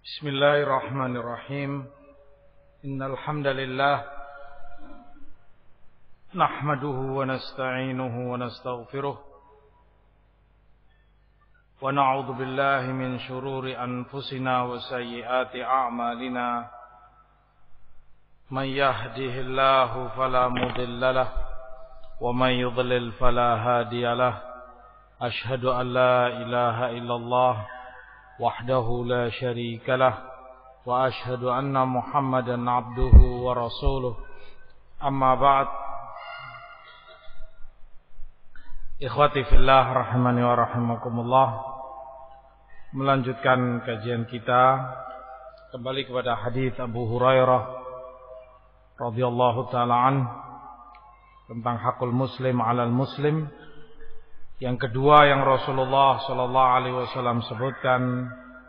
Bismillahirrahmanirrahim. Innal hamdalillah nahmaduhu wa nasta'inuhu wa nastaghfiruh wa na'udzu billahi min shururi anfusina wa sayyiati a'malina. Man yahdihillahu fala mudilla lahu wa man yudlil fala hadiya lahu. Ashhadu an la ilaha illallah wahdahu la syarika lah wa ashhadu anna Muhammadan abduhu wa rasuluh. Amma ba'd. Ikhwati fillah rahimani wa rahimakumullah. Melanjutkan kajian kita kembali kepada hadis Abu Hurairah radhiyallahu taala an tentang hakul muslim 'alal muslim. Yang kedua yang Rasulullah sallallahu alaihi wasallam sebutkan,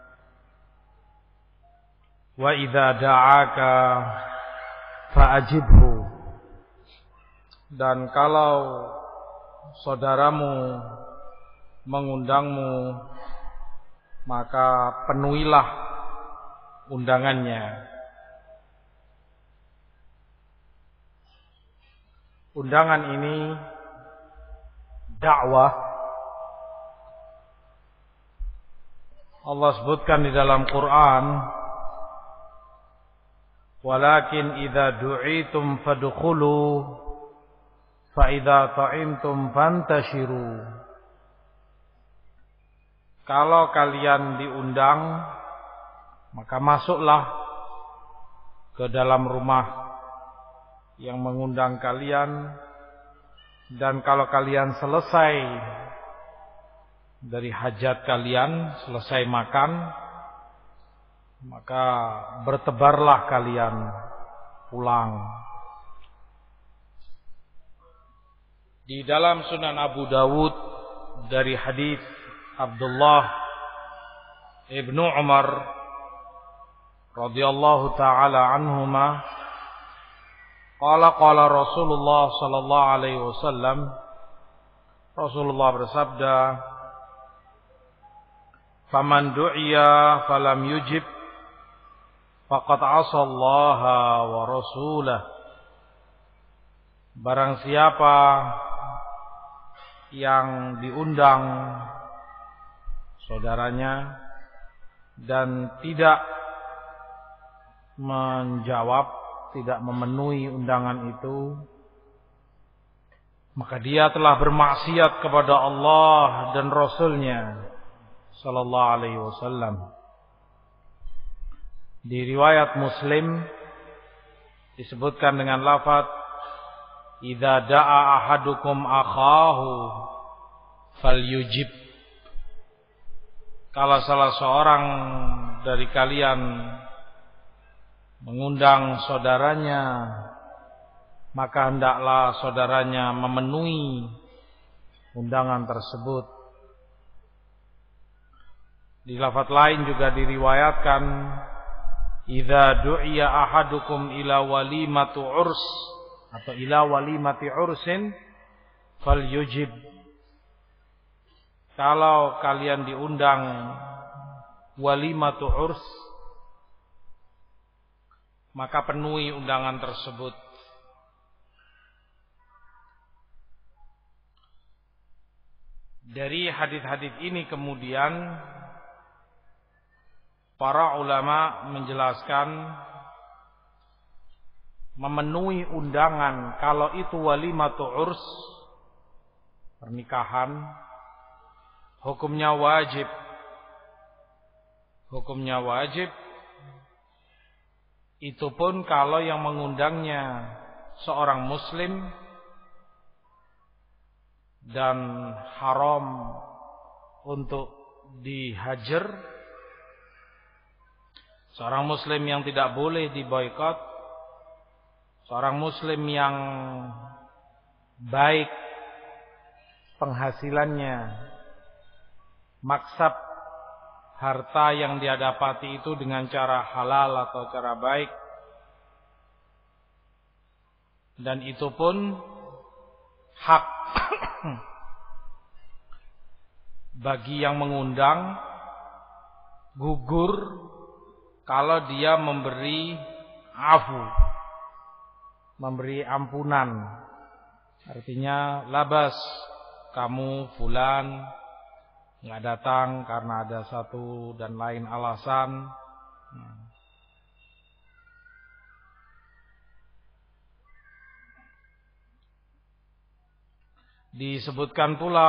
wa idza da'aka fa'ajibhu, dan kalau saudaramu mengundangmu maka penuhilah undangannya. Undangan ini dakwah. Allah sebutkan di dalam Quran, walakin idza du'itum fadkhulu fa idza ta'imtum fantashiru. Kalau kalian diundang maka masuklah ke dalam rumah yang mengundang kalian, dan kalau kalian selesai dari hajat kalian, selesai makan, maka bertebarlah kalian pulang. Di dalam Sunan Abu Dawud dari hadis Abdullah ibnu Umar radhiyallahu taala anhuma, qala Rasulullah sallallahu alaihi wasallam, Rasulullah bersabda, faman du'iya falam yujib faqad 'asallaha wa rasulah. Barang siapa yang diundang saudaranya dan tidak menjawab, tidak memenuhi undangan itu, maka dia telah bermaksiat kepada Allah dan Rasulnya sallallahu alaihi wasallam. Di riwayat Muslim disebutkan dengan lafaz, idza da'a ahadukum akhahu falyujib. Kalau salah seorang dari kalian mengundang saudaranya, maka hendaklah saudaranya memenuhi undangan tersebut. Di lafaz lain juga diriwayatkan, idza du'iya ahadukum ila walimati urs atau ila walimati ursin falyujib. Kalau kalian diundang walimatu urs, maka penuhi undangan tersebut. Dari hadis-hadis ini kemudian para ulama menjelaskan, memenuhi undangan kalau itu walimatu urs, pernikahan, hukumnya wajib. Hukumnya wajib. Itu pun kalau yang mengundangnya seorang muslim dan haram untuk dihajar. Seorang muslim yang tidak boleh diboikot, seorang muslim yang baik penghasilannya, maksab harta yang dia dapati itu dengan cara halal atau cara baik, dan itu pun hak bagi yang mengundang gugur kalau dia memberi afu, memberi ampunan. Artinya labas, kamu fulan nggak datang karena ada satu dan lain alasan. Disebutkan pula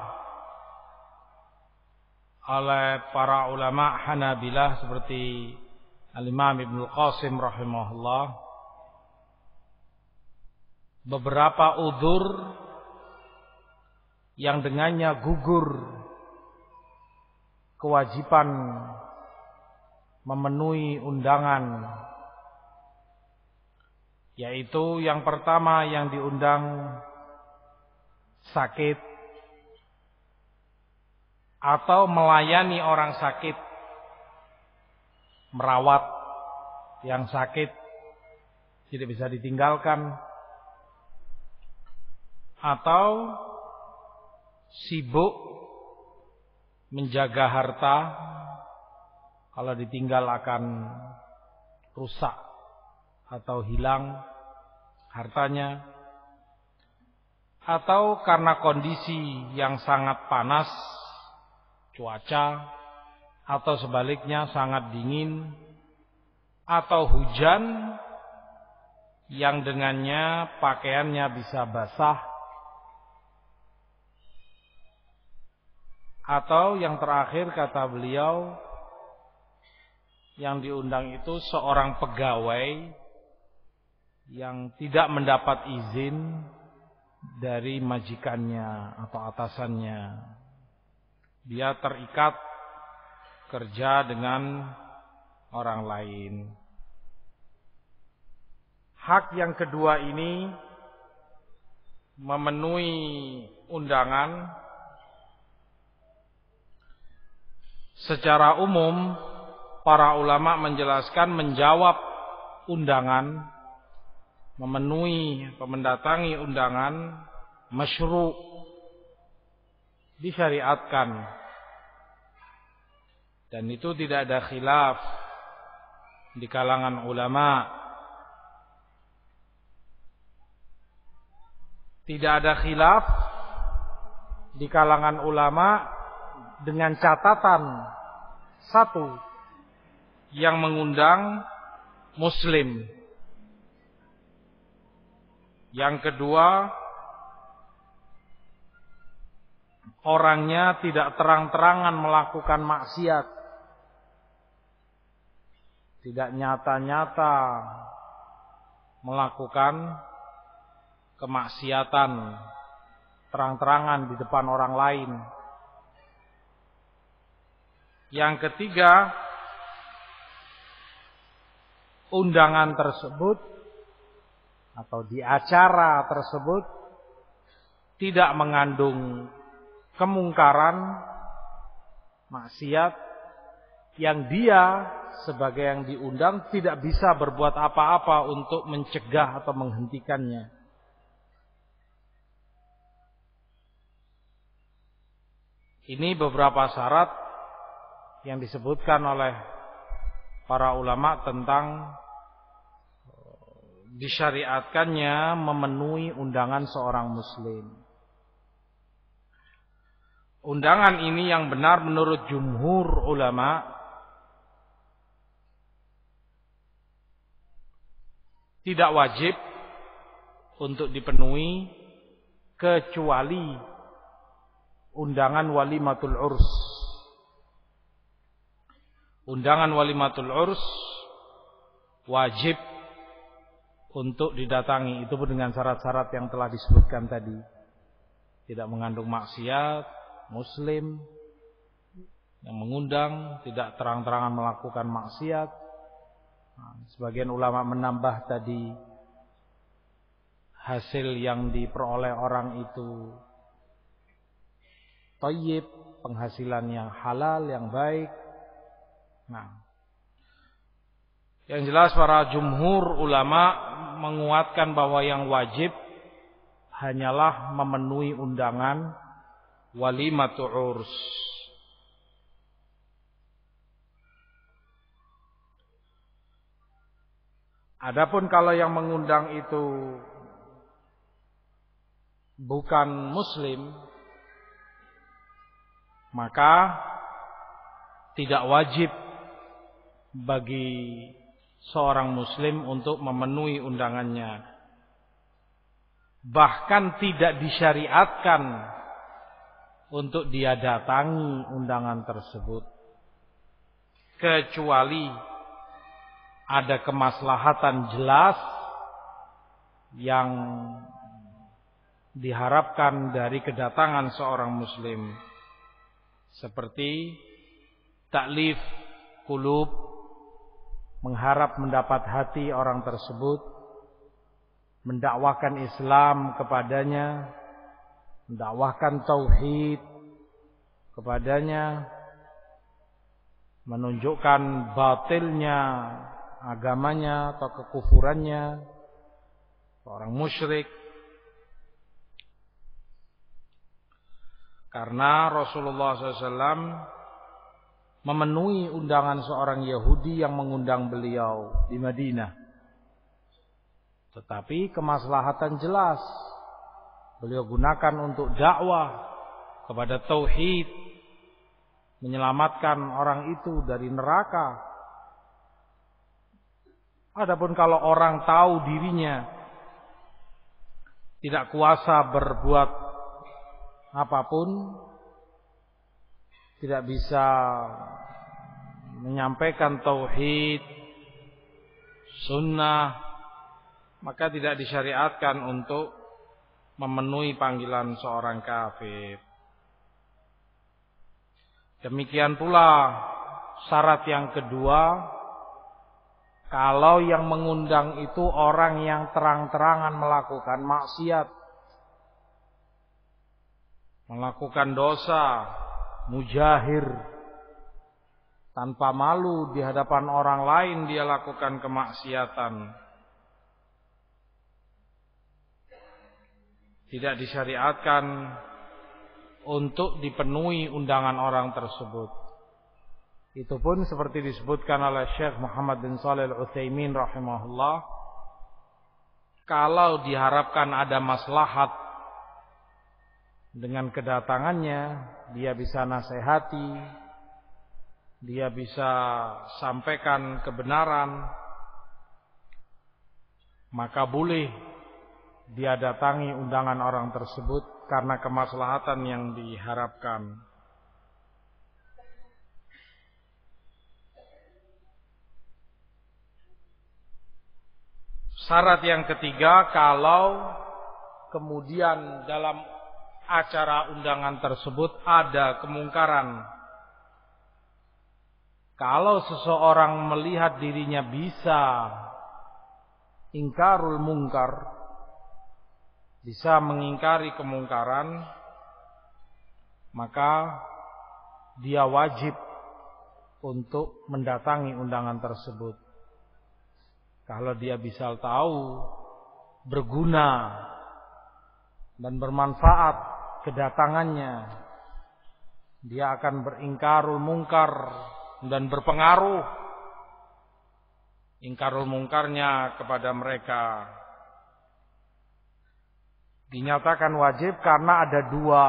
oleh para ulama Hanabilah seperti Al-Imam Ibnu Qasim rahimahullah, beberapa udzur yang dengannya gugur kewajiban memenuhi undangan, yaitu yang pertama yang diundang sakit atau melayani orang sakit, merawat yang sakit tidak bisa ditinggalkan, atau sibuk menjaga harta, kalau ditinggal akan rusak atau hilang hartanya, atau karena kondisi yang sangat panas cuaca, atau sebaliknya sangat dingin, atau hujan yang dengannya pakaiannya bisa basah, atau yang terakhir kata beliau, yang diundang itu seorang pegawai yang tidak mendapat izin dari majikannya atau atasannya. Dia terikat kerja dengan orang lain. Hak yang kedua ini memenuhi undangan. Secara umum para ulama menjelaskan menjawab undangan, memenuhi atau mendatangi undangan masyru', disyariatkan, dan itu tidak ada khilaf di kalangan ulama. Tidak ada khilaf di kalangan ulama dengan catatan satu, yang mengundang muslim. Yang kedua, orangnya tidak terang-terangan melakukan maksiat, tidak nyata-nyata melakukan kemaksiatan terang-terangan di depan orang lain. Yang ketiga, undangan tersebut atau di acara tersebut tidak mengandung kemungkaran, maksiat, yang dia sebagai yang diundang tidak bisa berbuat apa-apa untuk mencegah atau menghentikannya. Ini beberapa syarat yang disebutkan oleh para ulama tentang disyariatkannya memenuhi undangan seorang muslim. Undangan ini yang benar menurut jumhur ulama tidak wajib untuk dipenuhi kecuali undangan walimatul urs. Undangan walimatul urs wajib untuk didatangi, itu pun dengan syarat-syarat yang telah disebutkan tadi. Tidak mengandung maksiat, muslim yang mengundang tidak terang-terangan melakukan maksiat. Sebagian ulama menambah tadi hasil yang diperoleh orang itu thayyib, penghasilan yang halal, yang baik. Yang jelas para jumhur ulama menguatkan bahwa yang wajib hanyalah memenuhi undangan walimatul urs. Adapun kalau yang mengundang itu bukan muslim, maka tidak wajib bagi seorang muslim untuk memenuhi undangannya. Bahkan tidak disyariatkan untuk dia datangi undangan tersebut, kecuali ada kemaslahatan jelas yang diharapkan dari kedatangan seorang muslim, seperti taklif qulub, mengharap mendapat hati orang tersebut, mendakwahkan Islam kepadanya, mendakwahkan tauhid kepadanya, menunjukkan batilnya agamanya atau kekufurannya, orang musyrik. Karena Rasulullah SAW memenuhi undangan seorang Yahudi yang mengundang beliau di Madinah. Tetapi kemaslahatan jelas beliau gunakan untuk dakwah kepada tauhid, menyelamatkan orang itu dari neraka. Adapun kalau orang tahu dirinya tidak kuasa berbuat apapun, tidak bisa menyampaikan tauhid, sunnah, maka tidak disyariatkan untuk memenuhi panggilan seorang kafir. Demikian pula syarat yang kedua, kalau yang mengundang itu orang yang terang-terangan melakukan maksiat, melakukan dosa, mujahir, tanpa malu di hadapan orang lain dia lakukan kemaksiatan, tidak disyariatkan untuk dipenuhi undangan orang tersebut. Itu pun seperti disebutkan oleh Syekh Muhammad bin Shalih Al-Utsaimin rahimahullah, kalau diharapkan ada maslahat dengan kedatangannya, dia bisa nasihati, dia bisa sampaikan kebenaran, maka boleh dia datangi undangan orang tersebut karena kemaslahatan yang diharapkan. Syarat yang ketiga, kalau kemudian dalam acara undangan tersebut ada kemungkaran. Kalau seseorang melihat dirinya bisa ingkarul mungkar, bisa mengingkari kemungkaran, maka dia wajib untuk mendatangi undangan tersebut. Kalau dia bisa tahu berguna dan bermanfaat kedatangannya, dia akan beringkarul mungkar dan berpengaruh ingkarul mungkarnya kepada mereka. Dinyatakan wajib karena ada dua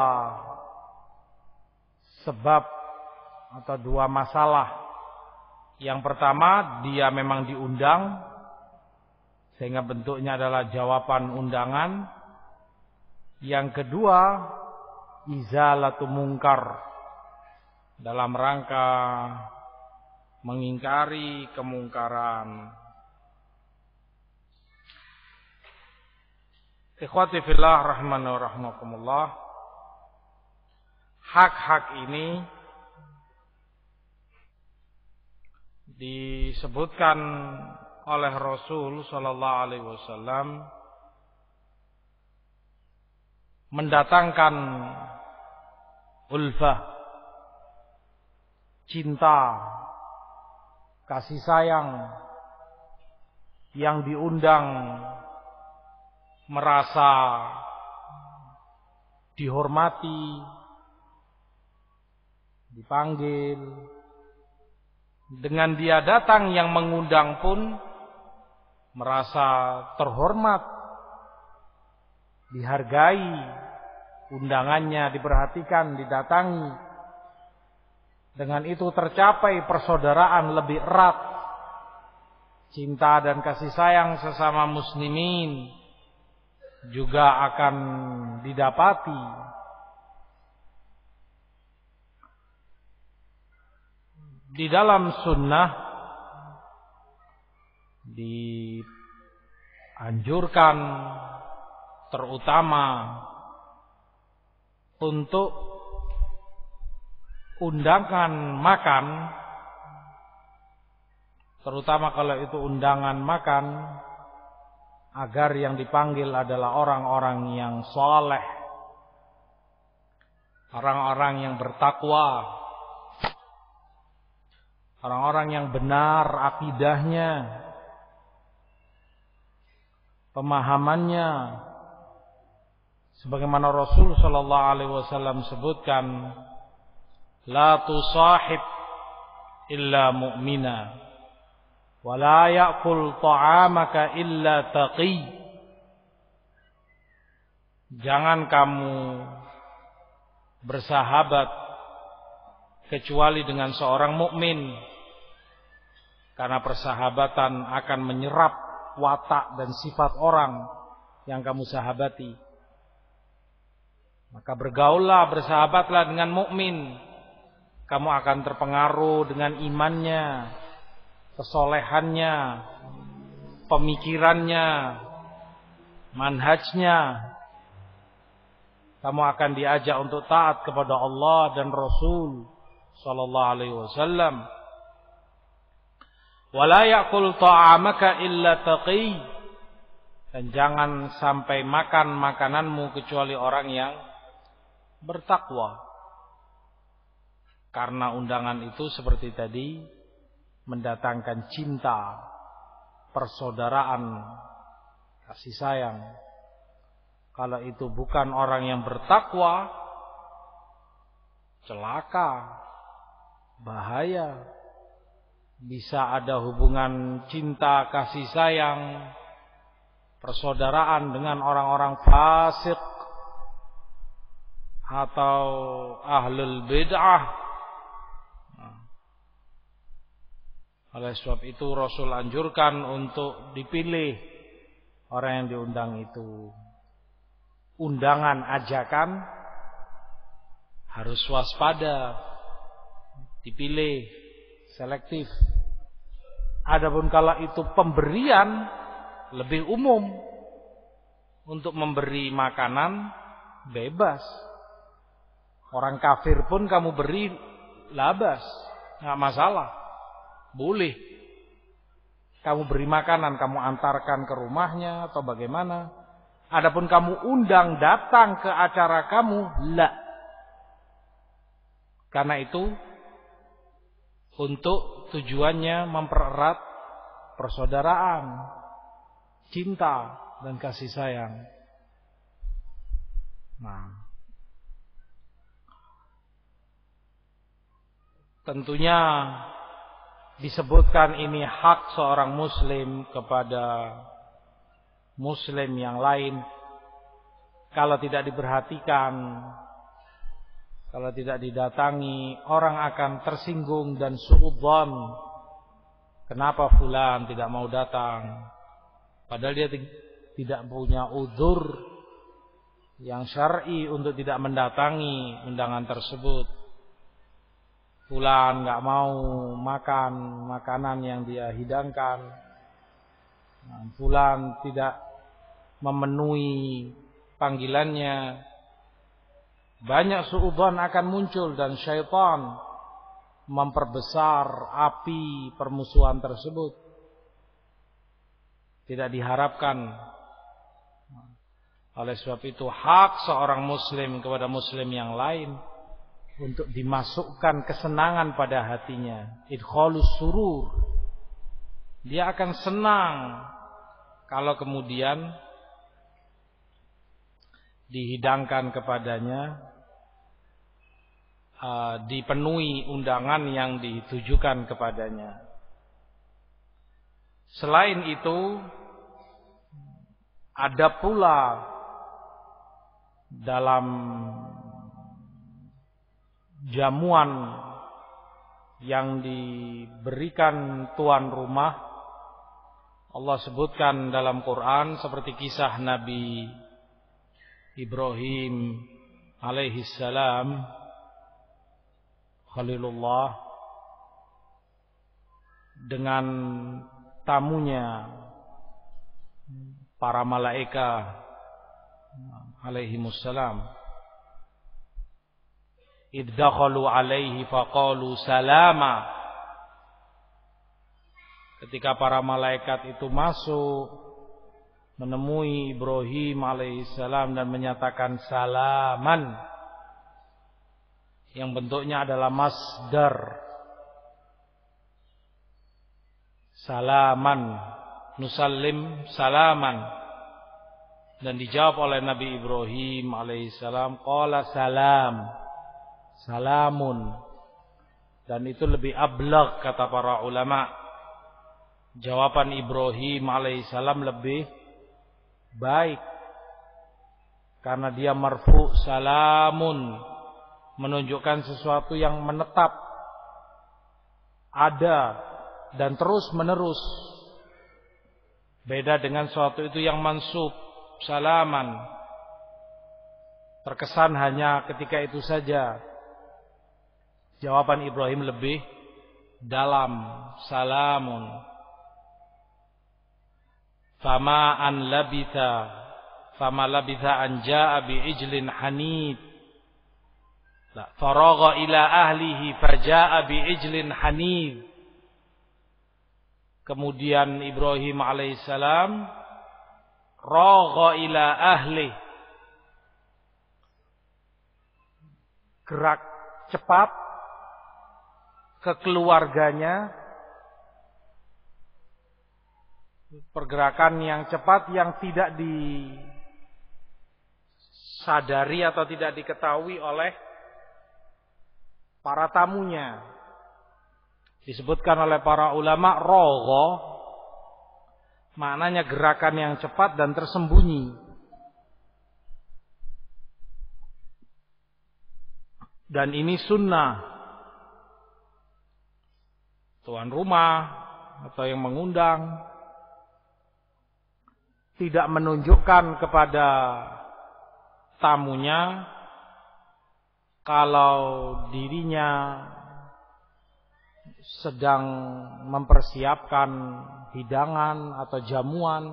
sebab atau dua masalah. Yang pertama, dia memang diundang, sehingga bentuknya adalah jawaban undangan. Yang kedua, izalatu mungkar, dalam rangka mengingkari kemungkaran. Ikhwati fillah rahmani wa rahmakumullah, hak-hak ini disebutkan oleh Rasul sallallahu alaihi wasallam mendatangkan ulfah, cinta, kasih sayang. Yang diundang merasa dihormati, dipanggil. Dengan dia datang yang mengundang pun merasa terhormat, dihargai, undangannya diperhatikan, didatangi. Dengan itu tercapai persaudaraan lebih erat, cinta dan kasih sayang sesama muslimin juga akan didapati. Di dalam sunnah dianjurkan terutama untuk undangan makan, terutama kalau itu undangan makan, agar yang dipanggil adalah orang-orang yang saleh, orang-orang yang bertakwa, orang-orang yang benar akidahnya, pemahamannya, sebagaimana Rasul sallallahu alaihi wasallam sebutkan, la tusahib illa mu'mina wa la ya'kul ta'amaka illa taqi. Jangan kamu bersahabat kecuali dengan seorang mukmin, karena persahabatan akan menyerap watak dan sifat orang yang kamu sahabati. Maka bergaullah, bersahabatlah dengan mukmin. Kamu akan terpengaruh dengan imannya, kesolehannya, pemikirannya, manhajnya. Kamu akan diajak untuk taat kepada Allah dan Rasul sallallahu alaihi wasallam. Wala ya'kul ta'amaka illa taqi. Dan jangan sampai makan makananmu kecuali orang yang bertakwa. Karena undangan itu seperti tadi mendatangkan cinta, persaudaraan, kasih sayang. Kalau itu bukan orang yang bertakwa, celaka, bahaya. Bisa ada hubungan cinta, kasih sayang, persaudaraan dengan orang-orang fasik atau ahlul bid'ah. Oleh sebab itu Rasul anjurkan untuk dipilih orang yang diundang itu. Undangan ajakan harus waspada, dipilih, selektif. Adapun kalau itu pemberian, lebih umum. Untuk memberi makanan bebas. Orang kafir pun kamu beri labas, nggak masalah. Boleh. Kamu beri makanan, kamu antarkan ke rumahnya atau bagaimana. Adapun kamu undang datang ke acara kamu, la. Karena itu untuk tujuannya mempererat persaudaraan, cinta dan kasih sayang. Nah, tentunya disebutkan ini hak seorang muslim kepada muslim yang lain. Kalau tidak diperhatikan, kalau tidak didatangi, orang akan tersinggung dan suudzon. Kenapa fulan tidak mau datang? Padahal dia tidak punya uzur yang syar'i untuk tidak mendatangi undangan tersebut. Fulan nggak mau makan makanan yang dia hidangkan. Fulan tidak memenuhi panggilannya. Banyak suudzon akan muncul dan syaitan memperbesar api permusuhan tersebut. Tidak diharapkan. Oleh sebab itu hak seorang muslim kepada muslim yang lain untuk dimasukkan kesenangan pada hatinya, idkhalus surur. Dia akan senang kalau kemudian dihidangkan kepadanya, dipenuhi undangan yang ditujukan kepadanya. Selain itu, Ada pula dalam jamuan yang diberikan tuan rumah, Allah sebutkan dalam Quran seperti kisah Nabi Ibrahim alaihi salam, Khalilullah, dengan tamunya para malaikat alaihimussalam. Iddakhalu alaihi faqalu salama. Ketika para malaikat itu masuk menemui Ibrahim alaihissalam dan menyatakan salaman, yang bentuknya adalah masdar. Salaman, nusallim salaman. Dan dijawab oleh Nabi Ibrahim alaihissalam, qala salam, salamun. Dan itu lebih ablagh kata para ulama. Jawaban Ibrahim alaihissalam lebih baik karena dia marfu, salamun, menunjukkan sesuatu yang menetap, ada dan terus menerus. Beda dengan sesuatu itu yang mansub, salaman, terkesan hanya ketika itu saja. Jawaban Ibrahim lebih dalam, salamun. Fama labitha an jaa bi ijlin hanid. Faragha ila ahlihi fajaa bi ijlin hanid. Kemudian Ibrahim alaihissalam ragha ila ahli, gerak cepat ke keluarganya, pergerakan yang cepat yang tidak disadari atau tidak diketahui oleh para tamunya. Disebutkan oleh para ulama, ragha maknanya gerakan yang cepat dan tersembunyi. Dan ini sunnah. Tuan rumah atau yang mengundang tidak menunjukkan kepada tamunya kalau dirinya sedang mempersiapkan hidangan atau jamuan.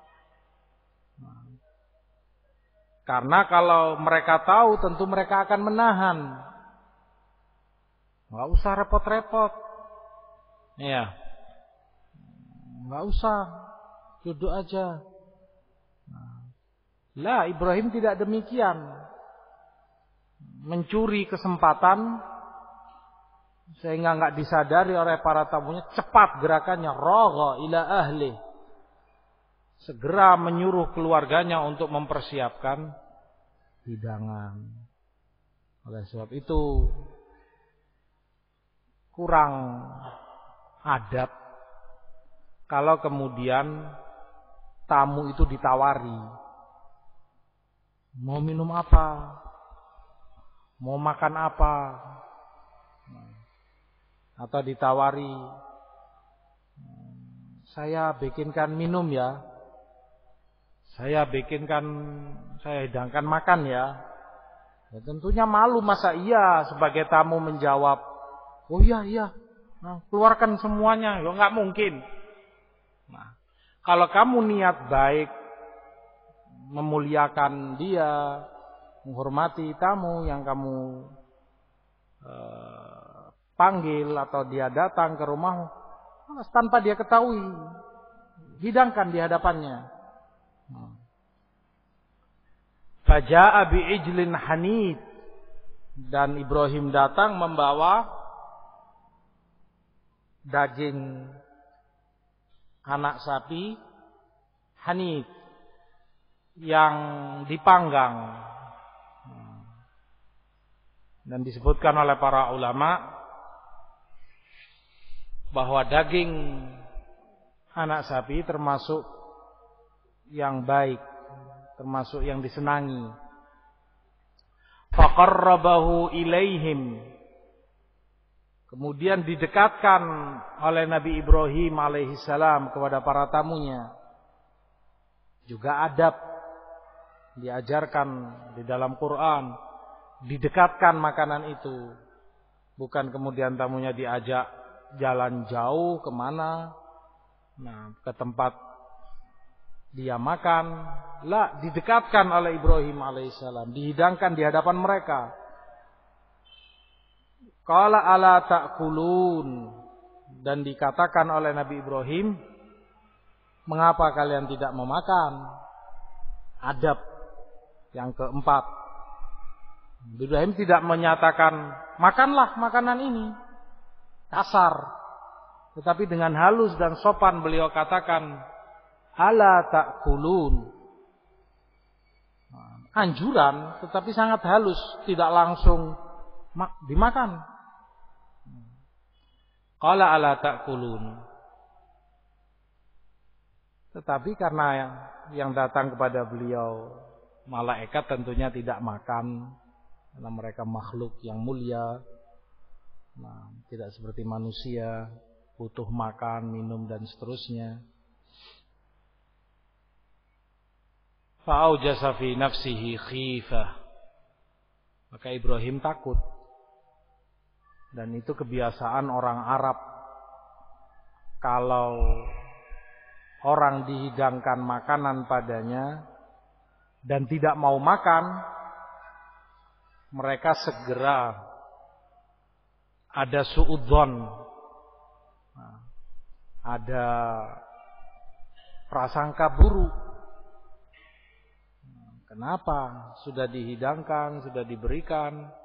Karena kalau mereka tahu tentu mereka akan menahan. Nggak usah repot-repot. Ya. Nggak usah. Duduk aja. Lah, Ibrahim tidak demikian. Mencuri kesempatan sehingga enggak disadari oleh para tamunya, cepat gerakannya, ragha ila ahli. Segera menyuruh keluarganya untuk mempersiapkan hidangan. Oleh sebab itu kurang adab kalau kemudian tamu itu ditawari. Mau minum apa? Mau makan apa? Atau ditawari, saya bikinkan minum ya, saya hidangkan makan ya. Ya tentunya malu, masa iya sebagai tamu menjawab, oh iya, nah, keluarkan semuanya, ya nggak mungkin. Nah, kalau kamu niat baik, memuliakan dia, menghormati tamu yang kamu panggil atau dia datang ke rumah tanpa dia ketahui, hidangkan di hadapannya. Faja'a bi ijlin hanid, dan Ibrahim datang membawa daging anak sapi hanid yang dipanggang. Dan disebutkan oleh para ulama bahwa daging anak sapi termasuk yang baik termasuk yang disenangi. Faqarrabahu ilaihim, kemudian didekatkan oleh Nabi Ibrahim alaihissalam kepada para tamunya. Juga adab diajarkan di dalam Quran, didekatkan makanan itu. Bukan kemudian tamunya diajak jalan jauh kemana, ke tempat dia makan. La, didekatkan oleh Ibrahim alaihissalam, dihidangkan di hadapan mereka. Qala ala ta'kulun, dan dikatakan oleh Nabi Ibrahim, mengapa kalian tidak memakan? Adab yang keempat. Ibrahim tidak menyatakan makanlah makanan ini kasar, tetapi dengan halus dan sopan beliau katakan ala ta'kulun. Anjuran, tetapi sangat halus, tidak langsung dimakan. Qala ala ta'kulun. Tetapi karena yang datang kepada beliau malaikat, tentunya tidak makan, karena mereka makhluk yang mulia, tidak seperti manusia, butuh makan, minum dan seterusnya. Fa'aujasa fi nafsihi khifah, maka Ibrahim takut. Dan itu kebiasaan orang Arab, kalau orang dihidangkan makanan padanya dan tidak mau makan, mereka segera ada suudzon, ada prasangka buruk. Kenapa? Sudah dihidangkan, sudah diberikan,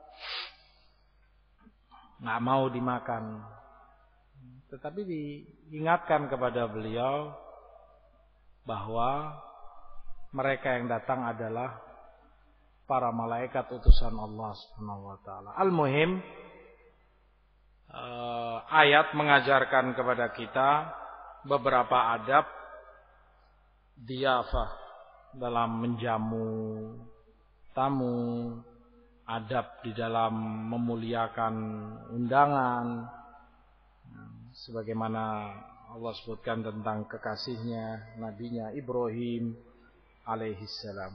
nggak mau dimakan. Tetapi diingatkan kepada beliau bahwa mereka yang datang adalah para malaikat utusan Allah Subhanahu wa taala. Al-muhim, ayat mengajarkan kepada kita beberapa adab diyafah dalam menjamu tamu, adab di dalam memuliakan undangan, sebagaimana Allah sebutkan tentang kekasihnya, nabinya Ibrahim alaihissalam.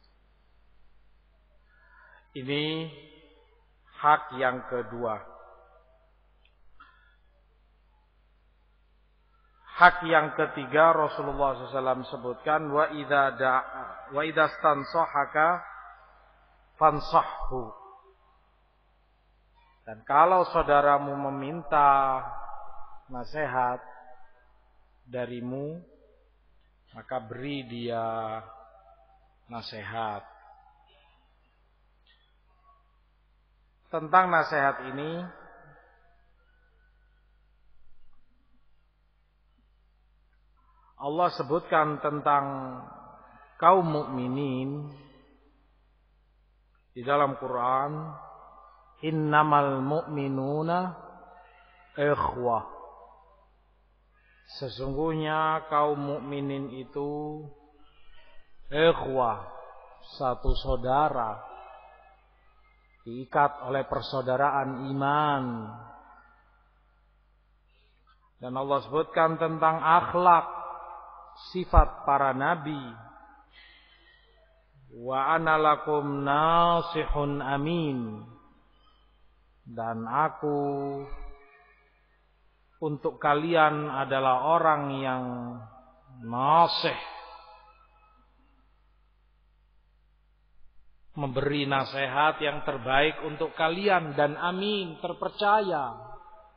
Ini hak yang kedua. Hak yang ketiga, Rasulullah SAW sebutkan, wa idza stansahaka fansahhu. Dan kalau saudaramu meminta nasihat darimu, maka beri dia nasihat. Tentang nasihat ini, Allah sebutkan tentang kaum mukminin di dalam Quran, innamal mu'minuna ikhwah. Sesungguhnya kaum mukminin itu ikhwah, satu saudara, diikat oleh persaudaraan iman. Dan Allah sebutkan tentang akhlak, sifat para nabi. Wa ana lakum nasihun amin. Dan aku untuk kalian adalah orang yang nasih, memberi nasihat yang terbaik untuk kalian, dan amin, terpercaya.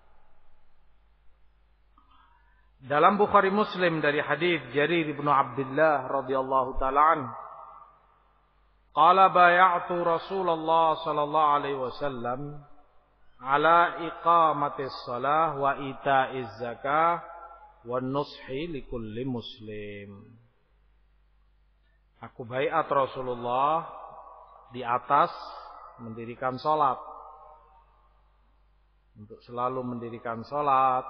Dalam Bukhari Muslim dari hadis Jarir bin Abdullah radhiyallahu taala an, qala bay'atu Rasulullah sallallahu alaihi wasallam ala iqamatis shalah wa ita'iz zakah wan nushi likulli muslim. Aku baiat Rasulullah di atas mendirikan salat, untuk selalu mendirikan salat,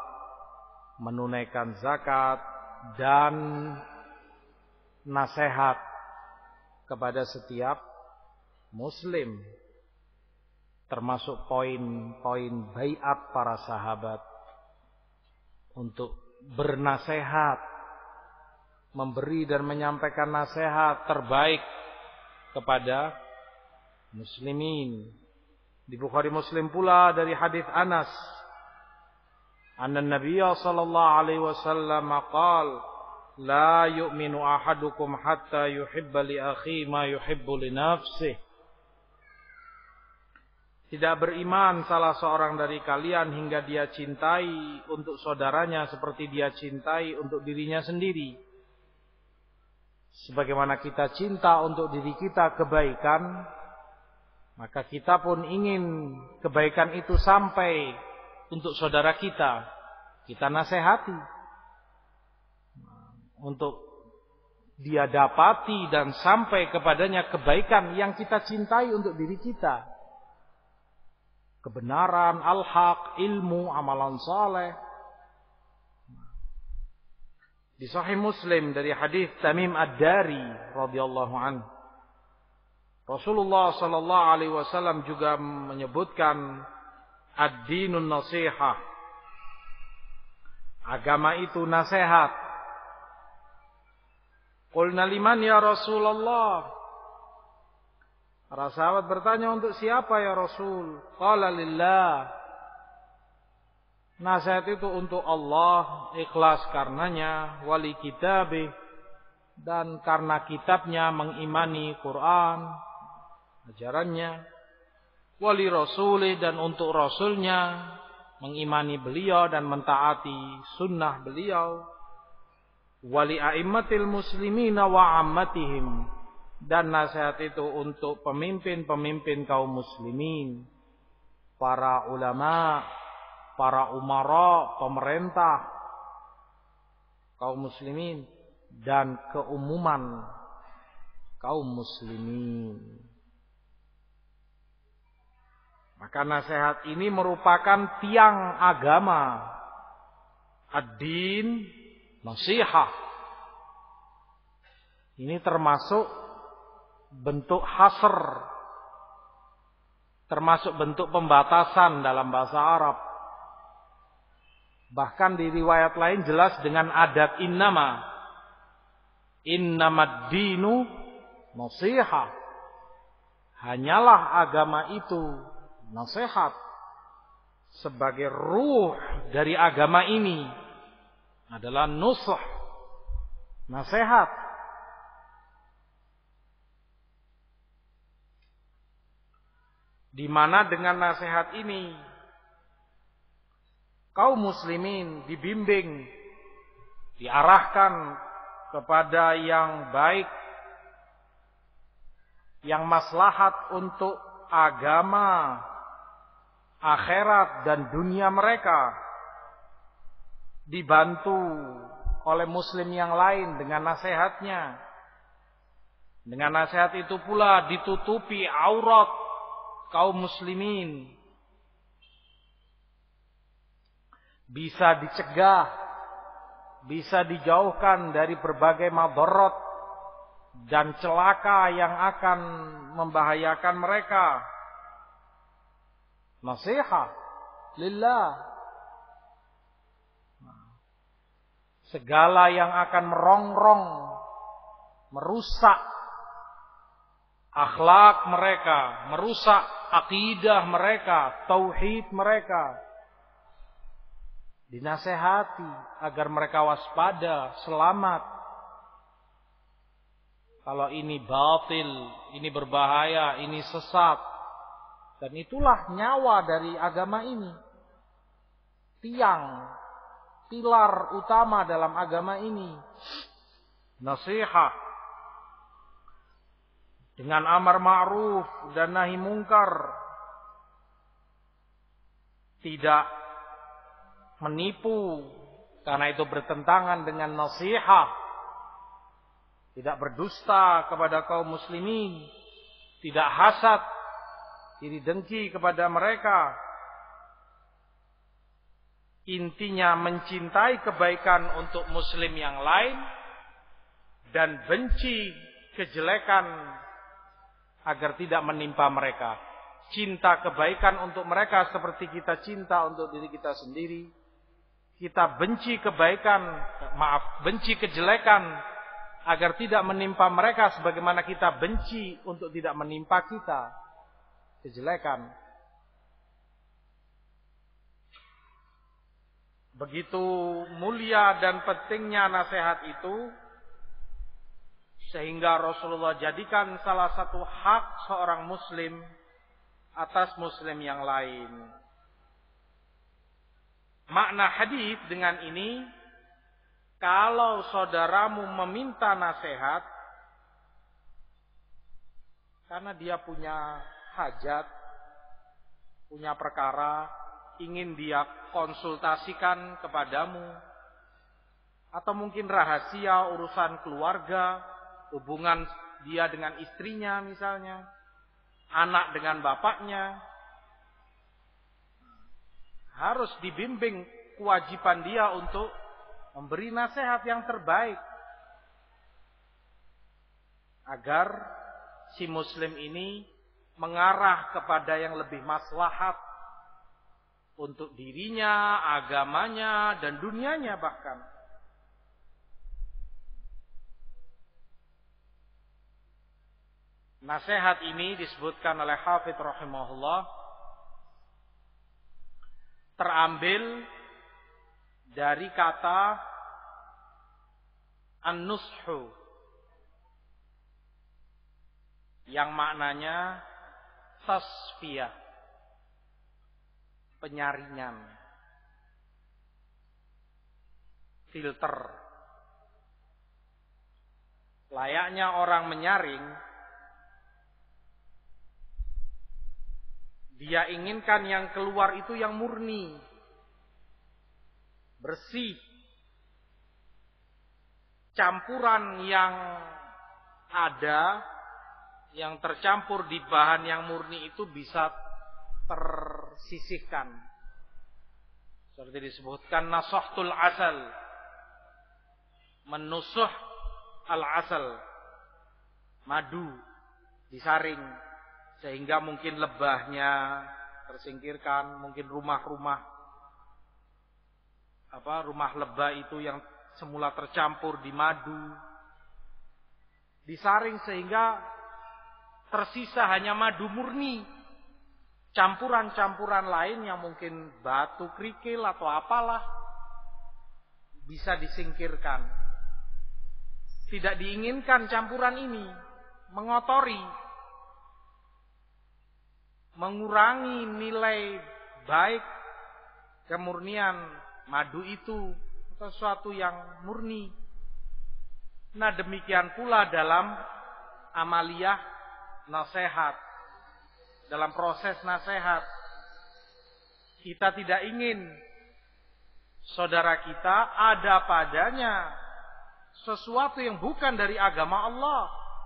menunaikan zakat, dan nasihat kepada setiap muslim, termasuk poin-poin baiat para sahabat untuk bernasehat, memberi dan menyampaikan nasihat terbaik kepada muslimin. Di Bukhari Muslim pula dari hadis Anas, anna Nabiyya sallallahu alaihi wasallam qala, la yu'minu ahadukum hatta yuhibba li akhihi ma yuhibbu li nafsihi. Tidak beriman salah seorang dari kalian hingga dia cintai untuk saudaranya seperti dia cintai untuk dirinya sendiri. Sebagaimana kita cinta untuk diri kita kebaikan, maka kita pun ingin kebaikan itu sampai untuk saudara kita. Kita nasihati untuk dia dapati dan sampai kepadanya kebaikan yang kita cintai untuk diri kita. Kebenaran, al-haq, ilmu, amalan saleh. Di Sahih Muslim dari hadis Tamim Ad-Dari radhiyallahu anhu, Rasulullah sallallahu alaihi wasallam juga menyebutkan ad-dinun nasihah. Agama itu nasihat. Qulna liman ya Rasulullah? Para sahabat bertanya, untuk siapa ya Rasul? Qala lillah. Nasihat itu untuk Allah, ikhlas karenanya, wali kitabih, dan karena kitabnya mengimani Quran, ajarannya, wali rasulih, dan untuk rasulnya, mengimani beliau dan mentaati sunnah beliau, wali a'immatil muslimina wa ammatihim, dan nasihat itu untuk pemimpin-pemimpin kaum muslimin, para ulama, para umara, pemerintah kaum muslimin, dan keumuman kaum muslimin. Maka nasihat ini merupakan tiang agama, ad-din nasihah. Ini termasuk bentuk hasr, termasuk bentuk pembatasan dalam bahasa Arab. Bahkan di riwayat lain jelas dengan adat innamad dinu nasihah. Hanyalah agama itu nasihat. Sebagai ruh dari agama ini adalah nusuh, nasihat. Di mana dengan nasihat ini kaum muslimin dibimbing, diarahkan kepada yang baik, yang maslahat untuk agama, akhirat dan dunia mereka, dibantu oleh muslim yang lain dengan nasihatnya. Dengan nasihat itu pula ditutupi aurat kaum muslimin, bisa dicegah, bisa dijauhkan dari berbagai madarat dan celaka yang akan membahayakan mereka. Nasihat lillah. Segala yang akan merongrong, merusak akhlak mereka, merusak akidah mereka, tauhid mereka, dinasehati agar mereka waspada, selamat. Kalau ini batil, ini berbahaya, ini sesat. Dan itulah nyawa dari agama ini. Tiang, pilar utama dalam agama ini. Nasihat. Dengan amar ma'ruf dan nahi mungkar. Tidak menipu, karena itu bertentangan dengan nasihat. Tidak berdusta kepada kaum muslimin. Tidak hasad, iri dengki kepada mereka. Intinya mencintai kebaikan untuk muslim yang lain dan benci kejelekan agar tidak menimpa mereka. Cinta kebaikan untuk mereka seperti kita cinta untuk diri kita sendiri. Kita benci benci kejelekan agar tidak menimpa mereka sebagaimana kita benci untuk tidak menimpa kita kejelekan. Begitu mulia dan pentingnya nasihat itu, sehingga Rasulullah jadikan salah satu hak seorang muslim atas muslim yang lain. Makna hadis dengan ini, kalau saudaramu meminta nasihat karena dia punya hajat, punya perkara, ingin dia konsultasikan kepadamu, atau mungkin rahasia urusan keluarga, hubungan dia dengan istrinya misalnya, anak dengan bapaknya, harus dibimbing kewajiban dia untuk memberi nasihat yang terbaik agar si muslim ini mengarah kepada yang lebih maslahat untuk dirinya, agamanya, dan dunianya bahkan. Nasihat ini disebutkan oleh Hafidz rahimahullah terambil dari kata an-nushu yang maknanya tasfiyah, penyaringan, filter. Layaknya orang menyaring, dia inginkan yang keluar itu yang murni, bersih. Campuran yang ada, yang tercampur di bahan yang murni itu bisa tersisihkan. Seperti disebutkan nasahtul asal, menusuh al-asal, madu disaring sehingga mungkin lebahnya tersingkirkan, mungkin rumah lebah itu yang semula tercampur di madu disaring sehingga tersisa hanya madu murni. Campuran-campuran lain yang mungkin batu kerikil atau apalah bisa disingkirkan. Tidak diinginkan campuran ini mengotori, mengurangi nilai baik kemurnian madu itu, sesuatu yang murni. Nah, demikian pula dalam amaliyah nasihat, dalam proses nasihat. Kita tidak ingin saudara kita ada padanya sesuatu yang bukan dari agama Allah,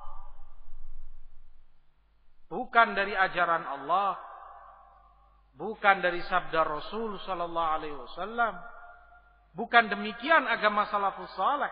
bukan dari ajaran Allah, bukan dari sabda Rasul sallallahu alaihi wasallam. Bukan demikian agama salafus saleh.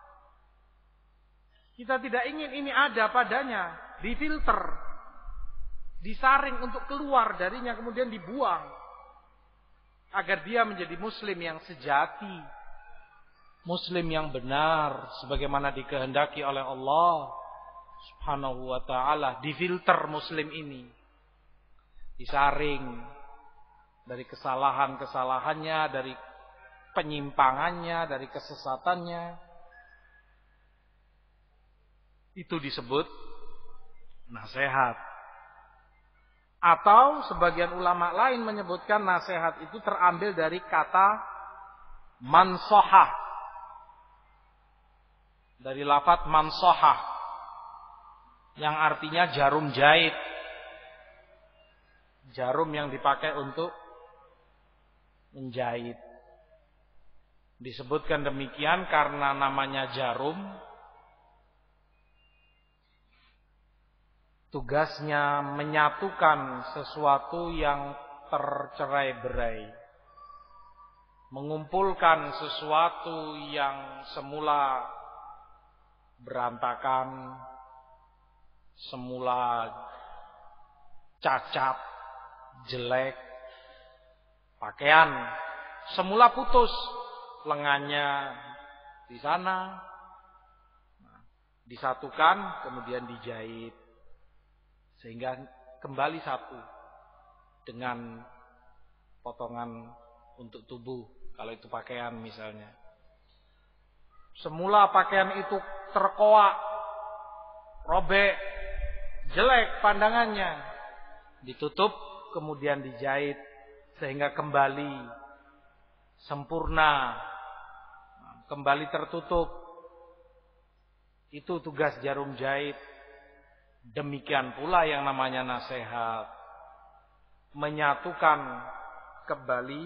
Kita tidak ingin ini ada padanya, difilter, disaring untuk keluar darinya, kemudian dibuang agar dia menjadi muslim yang sejati, muslim yang benar sebagaimana dikehendaki oleh Allah Subhanahu wa taala. Difilter muslim ini, disaring dari kesalahan-kesalahannya, dari penyimpangannya, dari kesesatannya. Itu disebut nasihat. Atau sebagian ulama lain menyebutkan nasihat itu terambil dari kata mansohah, dari lafaz mansohah yang artinya jarum jahit, jarum yang dipakai untuk menjahit. Disebutkan demikian karena namanya jarum, tugasnya menyatukan sesuatu yang tercerai-berai, mengumpulkan sesuatu yang semula berantakan, semula cacat, jelek, pakaian semula putus, lengannya di sana, disatukan kemudian dijahit sehingga kembali satu dengan potongan untuk tubuh, kalau itu pakaian misalnya. Semula pakaian itu terkoak, robek, jelek pandangannya, ditutup kemudian dijahit sehingga kembali sempurna, kembali tertutup. Itu tugas jarum jahit. Demikian pula yang namanya nasihat, menyatukan kembali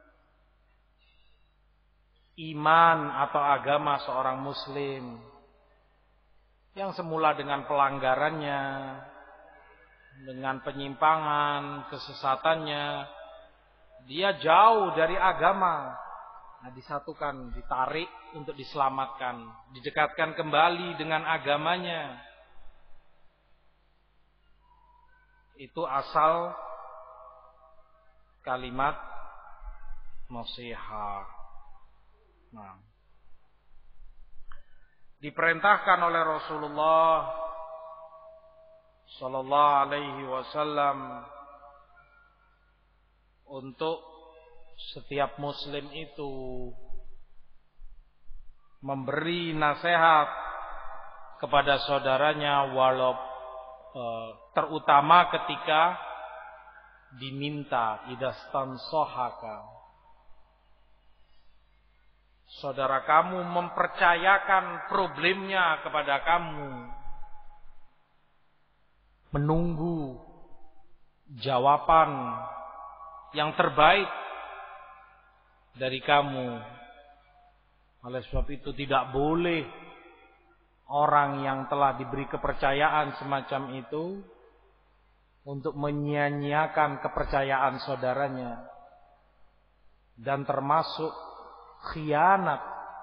iman atau agama seorang muslim yang semula dengan pelanggarannya, dengan penyimpangan, kesesatannya, dia jauh dari agama. Nah, disatukan, ditarik untuk diselamatkan, didekatkan kembali dengan agamanya. Itu asal kalimat nasihat. Nah, diperintahkan oleh Rasulullah sallallahu alaihi wasallam untuk setiap muslim itu memberi nasihat kepada saudaranya, walau terutama ketika diminta, idastansohaka, saudara kamu mempercayakan problemnya kepada kamu, menunggu jawaban yang terbaik dari kamu. Oleh sebab itu tidak boleh orang yang telah diberi kepercayaan semacam itu untuk menyia-nyiakan kepercayaan saudaranya, dan termasuk khianat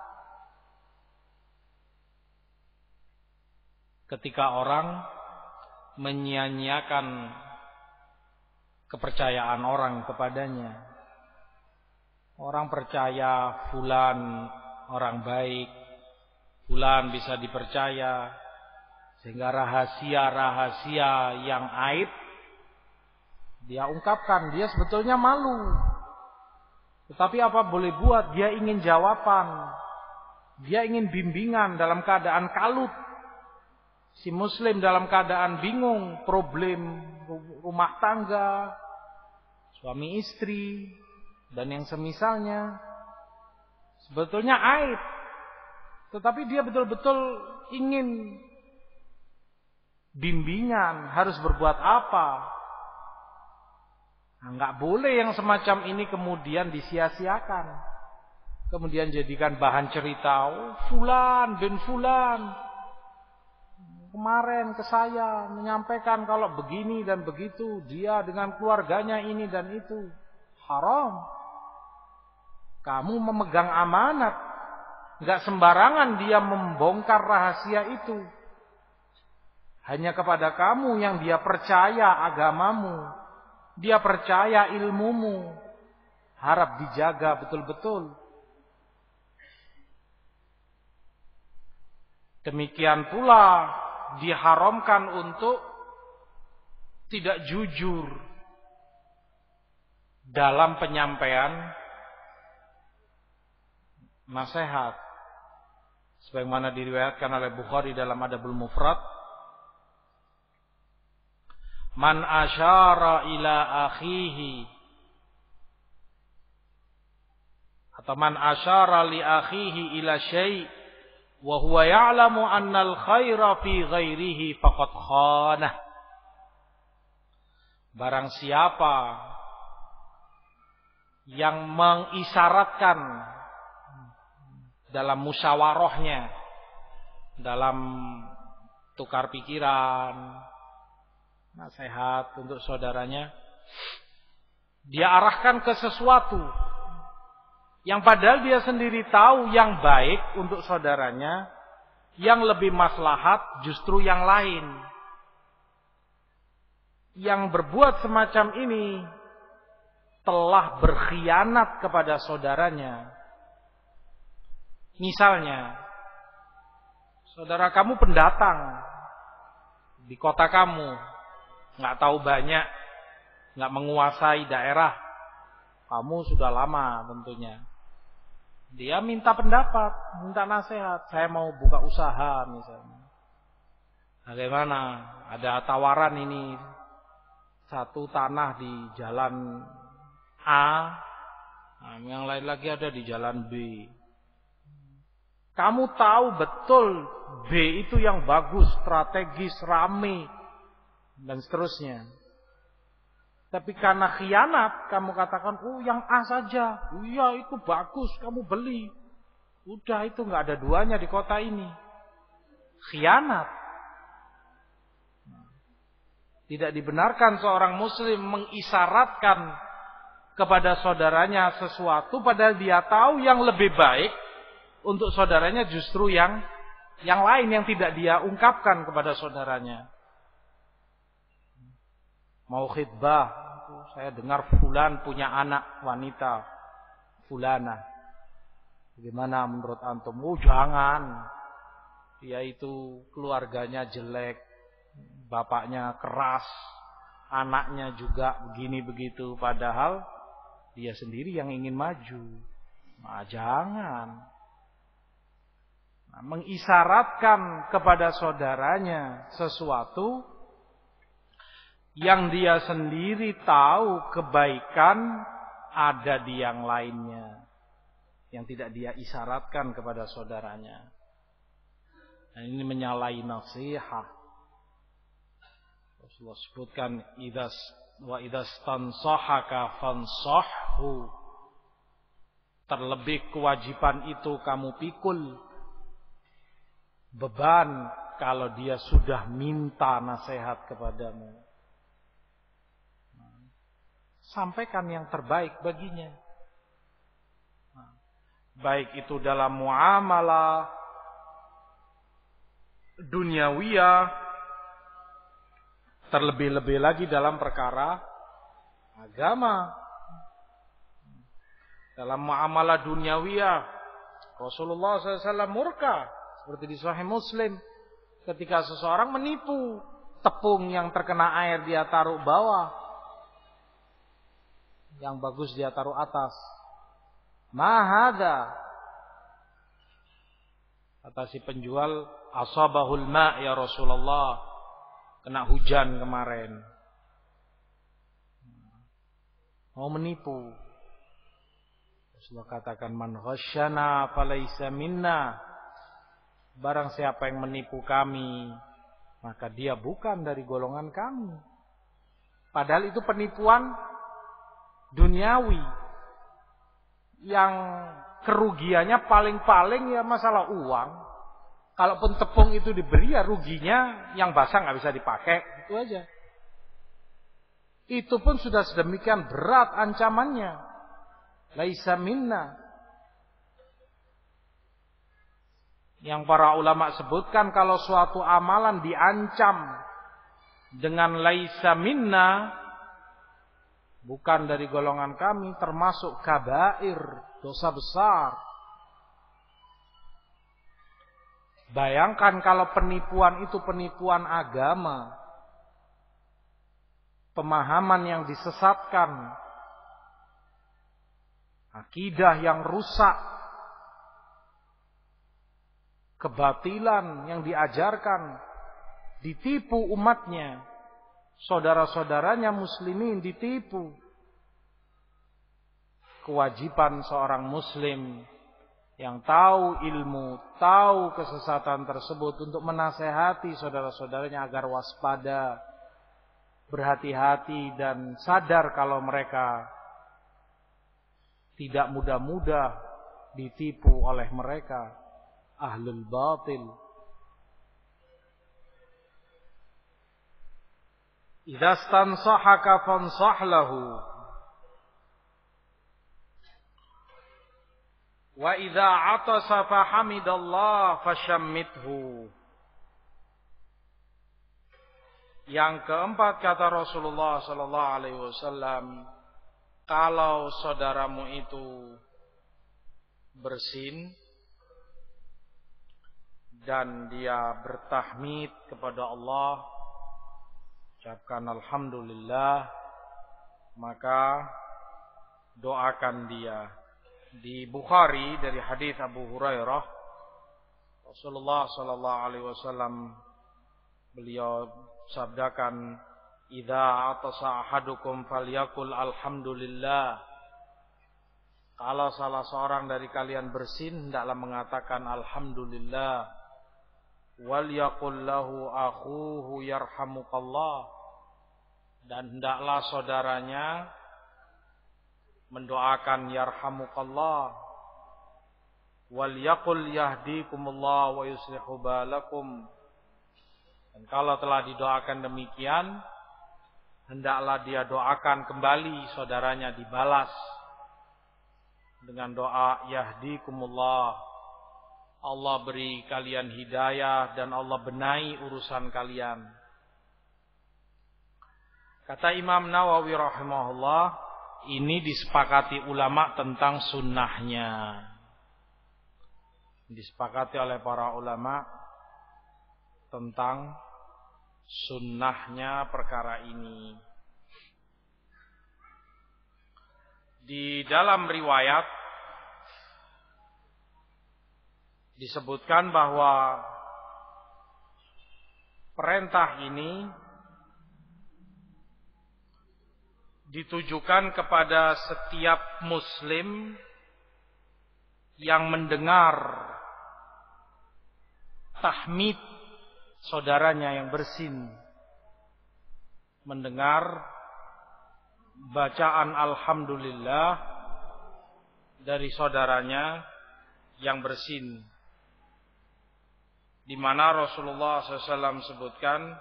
ketika orang menyia-nyiakan kepercayaan orang kepadanya. Orang percaya fulan orang baik, fulan bisa dipercaya, sehingga rahasia-rahasia yang aib dia ungkapkan. Dia sebetulnya malu, tetapi apa boleh buat, dia ingin jawaban, dia ingin bimbingan dalam keadaan kalut. Si muslim dalam keadaan bingung, problem rumah tangga, suami istri, dan yang semisalnya, sebetulnya aib, tetapi dia betul-betul ingin bimbingan, harus berbuat apa. Nah, nggak boleh yang semacam ini kemudian disia-siakan, kemudian jadikan bahan cerita. Oh, fulan bin fulan kemarin ke saya menyampaikan kalau begini dan begitu, dia dengan keluarganya ini dan itu. Haram. Kamu memegang amanat, nggak sembarangan dia membongkar rahasia itu. Hanya kepada kamu yang dia percaya agamamu, dia percaya ilmumu, harap dijaga betul-betul. Demikian pula diharamkan untuk tidak jujur dalam penyampaian nasihat, sebagaimana diriwayatkan oleh Bukhari dalam Adabul Mufrad, man asyara ila akhihi, atau man asyara li akhihi ila syai' wa huwa ya'lamu annal khaira fi ghairihi faqad khanah. Barang siapa yang mengisyaratkan dalam musyawarahnya, dalam tukar pikiran, nasihat untuk saudaranya, dia arahkan ke sesuatu yang padahal dia sendiri tahu yang baik untuk saudaranya, yang lebih maslahat justru yang lain. yang berbuat semacam ini telah berkhianat kepada saudaranya. Misalnya, saudara kamu pendatang di kota kamu, nggak tahu banyak, nggak menguasai daerah. Kamu sudah lama tentunya. Dia minta pendapat, minta nasihat. Saya mau buka usaha misalnya. Bagaimana? Ada tawaran ini. Satu tanah di jalan A, nah, yang lain lagi ada di jalan B. Kamu tahu betul B itu yang bagus, strategis, rame, dan seterusnya. Tapi karena khianat, kamu katakan, oh yang A saja. Iya itu bagus, kamu beli. Udah itu nggak ada duanya di kota ini. Khianat. Tidak dibenarkan seorang muslim mengisyaratkan kepada saudaranya sesuatu, padahal dia tahu yang lebih baik untuk saudaranya justru yang lain yang tidak dia ungkapkan kepada saudaranya. Mau khidbah, saya dengar fulan punya anak wanita fulana. Bagaimana menurut antum? Oh jangan. Dia itu keluarganya jelek, bapaknya keras, anaknya juga begini begitu. Padahal dia sendiri yang ingin maju. Nah, jangan. Nah, mengisyaratkan kepada saudaranya sesuatu yang dia sendiri tahu kebaikan ada di yang lainnya, yang tidak dia isyaratkan kepada saudaranya. Dan ini menyalahi nasihat. Rasulullah sebutkan, wa idas tansahaka fansahhu. Terlebih kewajiban itu kamu pikul. Beban kalau dia sudah minta nasihat kepadamu. Sampaikan yang terbaik baginya. Baik itu dalam muamalah duniawiyah, terlebih-lebih lagi dalam perkara agama. Dalam muamalah duniawiyah, Rasulullah SAW murka, seperti di Sahih Muslim, ketika seseorang menipu tepung yang terkena air dia taruh bawah, yang bagus dia taruh atas. Mahada, kata si penjual, asabahul ma' ya Rasulullah, kena hujan kemarin. Mau menipu. Rasulullah katakan, man ghasyana falaysa minna. Barang siapa yang menipu kami, maka dia bukan dari golongan kami. Padahal itu penipuan duniawi yang kerugiannya paling-paling ya masalah uang. Kalaupun tepung itu diberi ya ruginya yang basah nggak bisa dipakai, itu aja. Itu pun sudah sedemikian berat ancamannya. Laisa minna. Yang para ulama sebutkan kalau suatu amalan diancam dengan laisa minna, bukan dari golongan kami, termasuk kabair, dosa besar. Bayangkan kalau penipuan itu penipuan agama, pemahaman yang disesatkan, akidah yang rusak, kebatilan yang diajarkan, ditipu umatnya, saudara-saudaranya muslimin ditipu. Kewajiban seorang muslim yang tahu ilmu, tahu kesesatan tersebut untuk menasehati saudara-saudaranya agar waspada, berhati-hati dan sadar kalau mereka tidak mudah-mudah ditipu oleh mereka, ahlul batil. Idza stansahaka fansah lahu wa idza atasa fahamidallah fashammithu. Yang keempat kata Rasulullah sallallahu alaihi wasallam, kalau saudaramu itu bersin dan dia bertahmid kepada Allah, ucapkan alhamdulillah, maka doakan dia. Di Bukhari dari hadis Abu Hurairah, Rasulullah sallallahu alaihi wasallam beliau sabdakan, "Idza atasa ahadukum falyakul alhamdulillah." Kalau salah seorang dari kalian bersin, hendaklah mengatakan alhamdulillah. Wal yaqul lahu akhuhu yarhamukallah. Dan hendaklah saudaranya mendoakan yarhamukallah. Wal yaqul yahdikumullah wa yuslihu balakum. Dan kalau telah didoakan demikian, hendaklah dia doakan kembali saudaranya, dibalas dengan doa yahdikumullah. Allah beri kalian hidayah dan Allah benahi urusan kalian. Kata Imam Nawawi rahimahullah, ini disepakati ulama tentang sunnahnya. Disepakati oleh para ulama tentang sunnahnya perkara ini. Di dalam riwayat disebutkan bahwa perintah ini ditujukan kepada setiap muslim yang mendengar tahmid saudaranya yang bersin, mendengar bacaan alhamdulillah dari saudaranya yang bersin, di mana Rasulullah SAW sebutkan,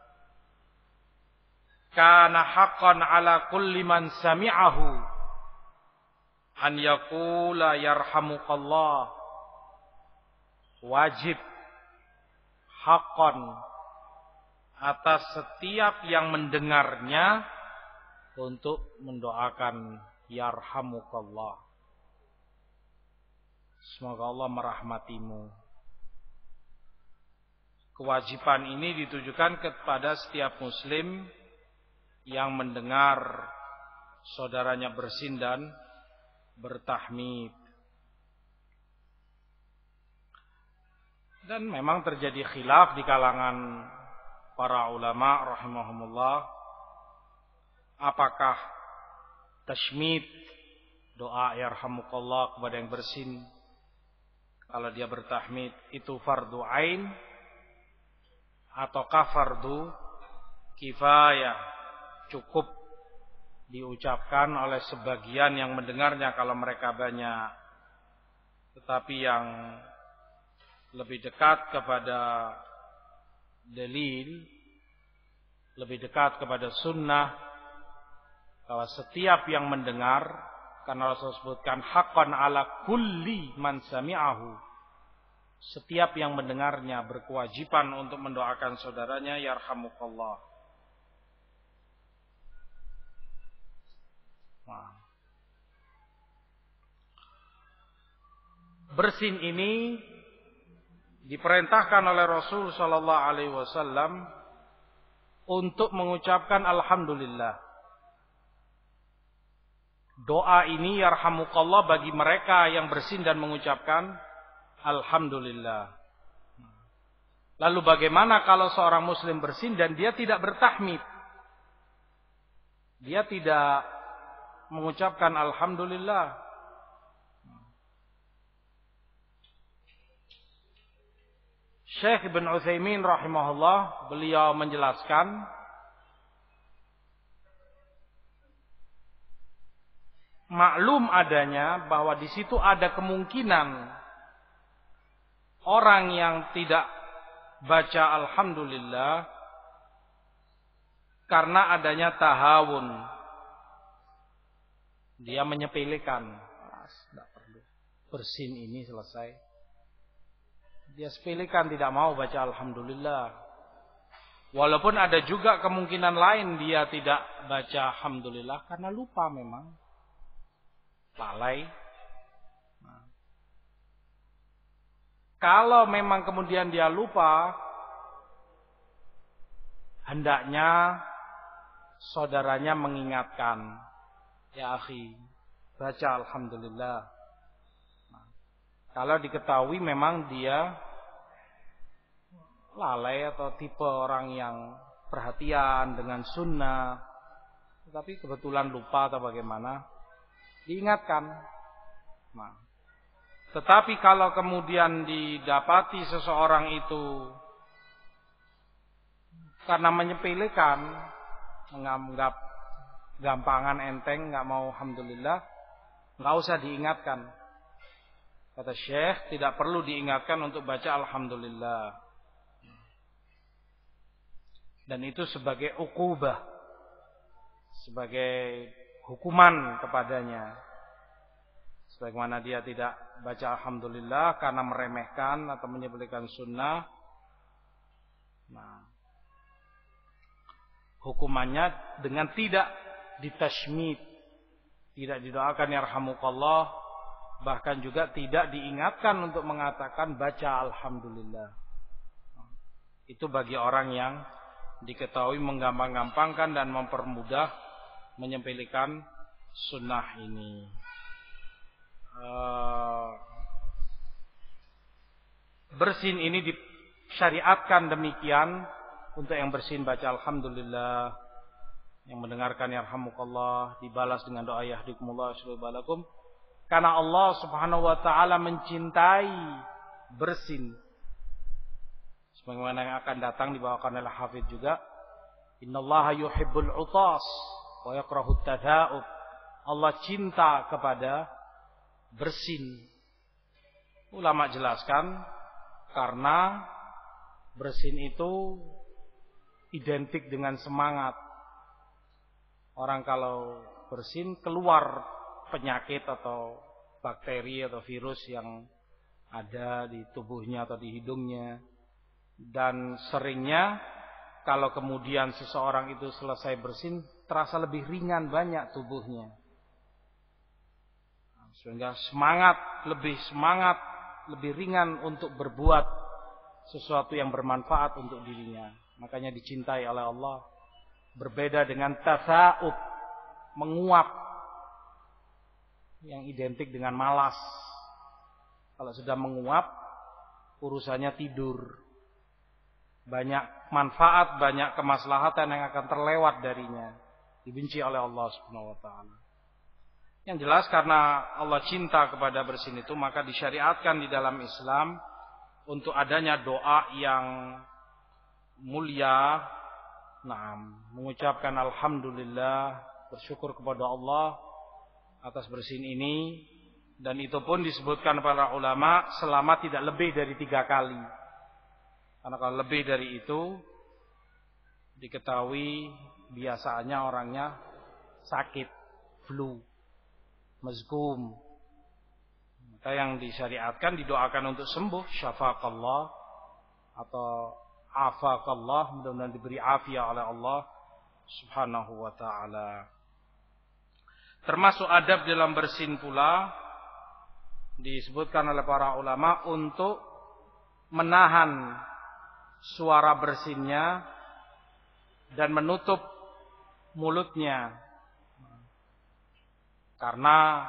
kana haqqan ala kulli man sami'ahu an yaqula yarhamukallah. Wajib, haqqan, atas setiap yang mendengarnya untuk mendoakan yarhamukallah, semoga Allah merahmatimu. Kewajiban ini ditujukan kepada setiap muslim yang mendengar saudaranya bersin dan bertahmid. Dan memang terjadi khilaf di kalangan para ulama rahimahumullah, apakah tashmid, doa yarhamukallah kepada yang bersin kalau dia bertahmid, itu fardu ain ataukah fardu kifayah, cukup diucapkan oleh sebagian yang mendengarnya kalau mereka banyak. Tetapi yang lebih dekat kepada dalil, lebih dekat kepada sunnah, bahwa setiap yang mendengar, karena Rasul sebutkan haqqan ala kulli man sami'ahu, setiap yang mendengarnya berkewajiban untuk mendoakan saudaranya yarhamukallah. Bersin ini diperintahkan oleh Rasul sallallahu alaihi wasallam untuk mengucapkan alhamdulillah. Doa ini yarhamukallah bagi mereka yang bersin dan mengucapkan alhamdulillah. Lalu bagaimana kalau seorang muslim bersin dan dia tidak bertahmid? Dia tidak mengucapkan alhamdulillah. Syekh Ibn Utsaimin rahimahullah, beliau menjelaskan, maklum adanya bahwa di situ ada kemungkinan orang yang tidak baca alhamdulillah karena adanya tahawun, dia menyepelekan, tidak perlu bersin ini selesai. Dia sepelekan, tidak mau baca alhamdulillah. Walaupun ada juga kemungkinan lain dia tidak baca alhamdulillah karena lupa memang. Lalai. Nah. Kalau memang kemudian dia lupa, hendaknya saudaranya mengingatkan, ya akhi, baca alhamdulillah. Nah, kalau diketahui memang dia lalai atau tipe orang yang perhatian dengan sunnah, tapi kebetulan lupa atau bagaimana, diingatkan. Nah, tetapi kalau kemudian didapati seseorang itu karena menyepelekan, menganggap gampangan enteng, nggak mau alhamdulillah, nggak usah diingatkan. Kata Syekh, tidak perlu diingatkan untuk baca alhamdulillah. Dan itu sebagai uqubah, sebagai hukuman kepadanya. Sebagaimana dia tidak baca alhamdulillah karena meremehkan atau menyepelekan sunnah. Nah, hukumannya dengan tidak ditashmid, tidak didoakan yarhamukallah, bahkan juga tidak diingatkan untuk mengatakan baca alhamdulillah. Itu bagi orang yang diketahui menggampang-gampangkan dan mempermudah menyepelekan sunnah ini. Bersin ini disyariatkan demikian untuk yang bersin baca alhamdulillah, yang mendengarkan yarhamukallah dibalas dengan doa yahdikumullah balakum, karena Allah Subhanahu wa taala mencintai bersin. Sebagaimana yang akan datang dibawakan oleh Hafidz juga, innallaha yuhibbul utas wa yakrahut tadha'ub. Allah cinta kepada bersin. Ulama jelaskan karena bersin itu identik dengan semangat. Orang kalau bersin keluar penyakit atau bakteri atau virus yang ada di tubuhnya atau di hidungnya. Dan seringnya kalau kemudian seseorang itu selesai bersin, terasa lebih ringan banyak tubuhnya. Sehingga semangat, lebih ringan untuk berbuat sesuatu yang bermanfaat untuk dirinya. Makanya dicintai oleh Allah. Berbeda dengan tasa'ub, menguap, yang identik dengan malas. Kalau sudah menguap, urusannya tidur. Banyak manfaat, banyak kemaslahatan yang akan terlewat darinya. Dibenci oleh Allah Subhanahu wa taala. Yang jelas karena Allah cinta kepada bersin itu, maka disyariatkan di dalam Islam untuk adanya doa yang mulia. Mengucapkan alhamdulillah, bersyukur kepada Allah atas bersin ini. Dan itu pun disebutkan para ulama selama tidak lebih dari 3 kali. Karena kalau lebih dari itu, diketahui biasanya orangnya sakit, flu, mazkum. Maka yang disyariatkan didoakan untuk sembuh, syafaqallah atau afaqallah, mudah-mudahan diberi afiat oleh Allah Subhanahu wa taala. Termasuk adab dalam bersin pula disebutkan oleh para ulama untuk menahan suara bersinnya dan menutup mulutnya, karena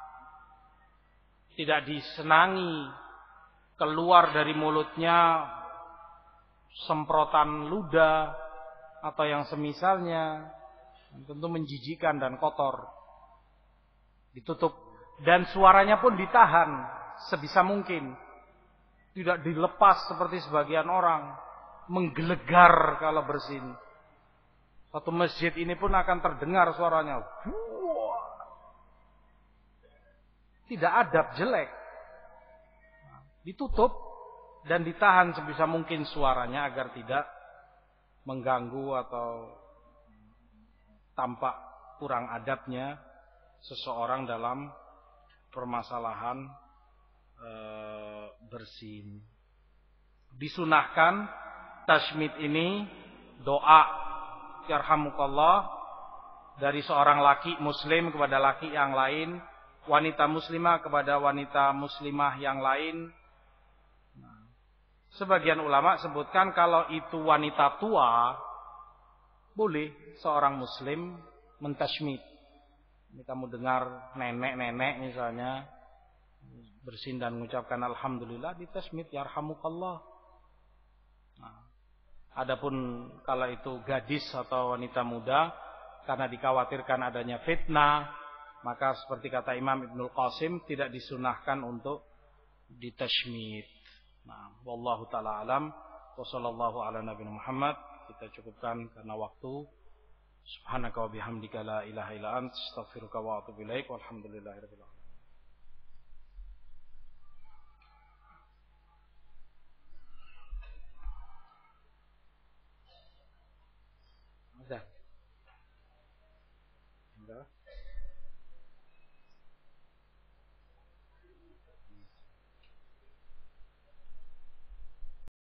tidak disenangi keluar dari mulutnya semprotan ludah atau yang semisalnya, tentu menjijikkan dan kotor. Ditutup dan suaranya pun ditahan sebisa mungkin. Tidak dilepas seperti sebagian orang menggelegar kalau bersin. Satu masjid ini pun akan terdengar suaranya. Tidak adab, jelek. Ditutup dan ditahan sebisa mungkin suaranya agar tidak mengganggu atau tampak kurang adabnya seseorang dalam permasalahan bersin. Disunahkan tashmid ini doa yarhamukallah dari seorang laki muslim kepada laki yang lain, wanita muslimah kepada wanita muslimah yang lain. Sebagian ulama sebutkan kalau itu wanita tua, boleh seorang muslim mentasmid. Ini kamu dengar nenek-nenek misalnya bersin dan mengucapkan alhamdulillah, ditasmid yarhamukallah. Adapun kalau itu gadis atau wanita muda, karena dikhawatirkan adanya fitnah, maka seperti kata Imam Ibnul Qasim tidak disunahkan untuk ditashmid. Wallahu ta'ala alam. Wa sallallahu ala nabiyina Muhammad. Kita cukupkan karena waktu. Subhanaka wa bihamdika la ilaha illa anta astaghfiruka wa atubu ilaik. Walhamdulillahirabbil alamin.